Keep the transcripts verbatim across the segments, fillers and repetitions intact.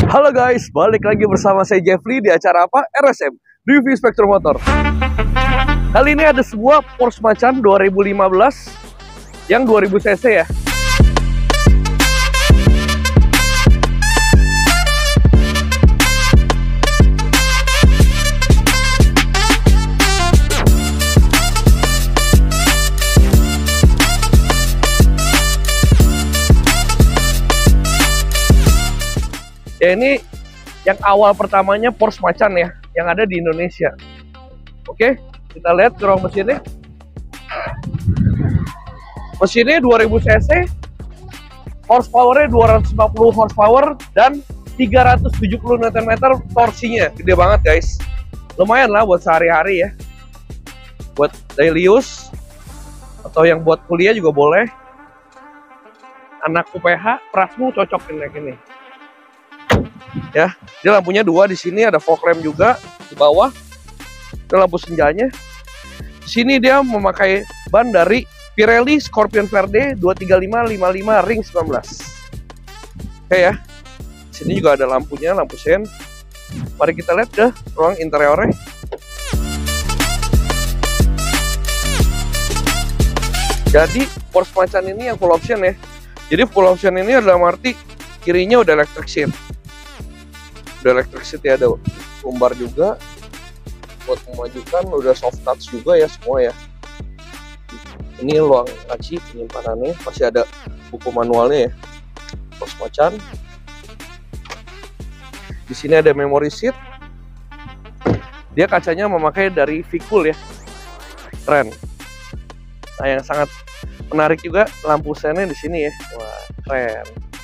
Halo guys, balik lagi bersama saya Jeffrey di acara apa? R S M, Review Spektrum Motor. Kali ini ada sebuah Porsche Macan dua ribu lima belas yang dua ribu cc ya. Ya ini yang awal pertamanya Porsche Macan ya, yang ada di Indonesia. Oke, kita lihat ke ruang mesinnya. Mesinnya dua ribu cc, horsepower-nya dua ratus lima puluh horsepower dan tiga ratus tujuh puluh newton meter torsinya. Gede banget guys. Lumayan lah buat sehari-hari ya. Buat daily use atau yang buat kuliah juga boleh. Anak U P H, Prasmu cocok ini ini. Ya, dia lampunya dua di sini, ada fog lamp juga di bawah. Ada lampu senjanya. Di sini dia memakai ban dari Pirelli Scorpion Verde dua tiga lima lima lima ring sembilan belas. Oke ya. Di sini juga ada lampunya, lampu sen. Mari kita lihat ke ruang interiornya. Jadi Porsche Macan ini yang full option ya. Jadi full option ini adalah arti kirinya udah electric seat. Udah electric seat ya, ada lumbar juga buat memajukan, udah soft touch juga ya semua ya. Ini ruang laci penyimpanannya, masih ada buku manualnya ya. Porsche Macan. Di sini ada memory seat. Dia kacanya memakai dari Vicul ya, keren. Nah yang sangat menarik juga lampu sennya di sini ya, wah keren.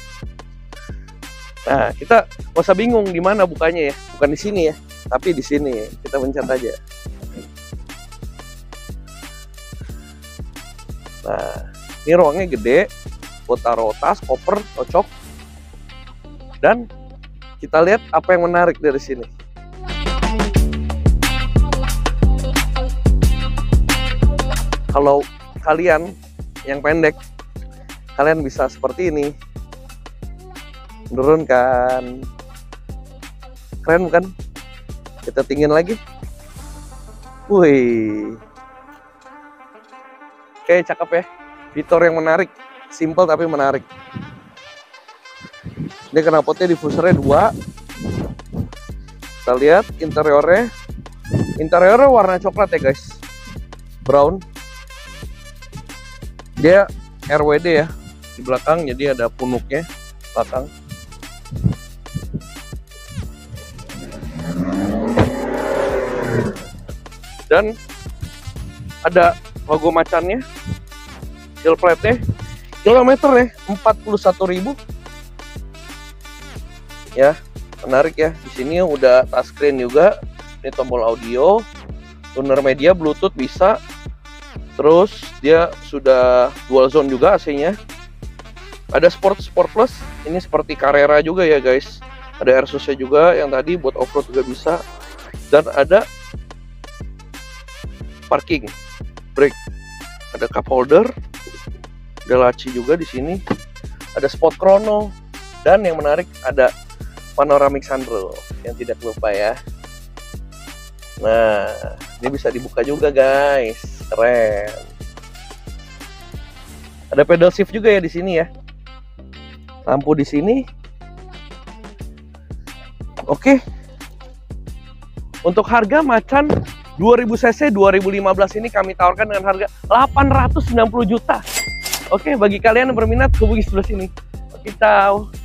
Nah, kita nggak usah bingung di mana bukanya ya, bukan di sini ya, tapi di sini kita pencet aja. Nah, ini ruangnya gede, buat taruh tas, koper, cocok. Dan kita lihat apa yang menarik dari sini. Kalau kalian yang pendek, kalian bisa seperti ini. Menurunkan, keren bukan? Kita tinggiin lagi. Wih, oke cakep ya. Fitur yang menarik, simple tapi menarik. Ini knalpotnya diffusernya dua. Kita lihat interiornya. Interiornya warna coklat ya guys, brown. Dia R W D ya di belakang, jadi ada punuknya belakang. Dan ada logo macannya, seal plate-nya, kilometernya empat puluh satu ribu. Ya, menarik ya. Di sini udah touchscreen juga. Ini tombol audio, tuner media, Bluetooth bisa. Terus dia sudah dual zone juga A C-nya. Ada Sport Sport Plus. Ini seperti Carrera juga ya guys. Ada Airsus-nya juga yang tadi buat off-road juga bisa. Dan ada parking, brake, ada cup holder, ada laci juga di sini, ada spot chrono, dan yang menarik ada panoramic sunroof yang tidak lupa ya. Nah, ini bisa dibuka juga guys, keren. Ada pedal shift juga ya di sini ya. Lampu di sini. Oke. Untuk harga Macan dua ribu cc dua ribu lima belas ini kami tawarkan dengan harga delapan ratus sembilan puluh juta. Oke, bagi kalian yang berminat hubungi sebelah sini. Oke, ciao.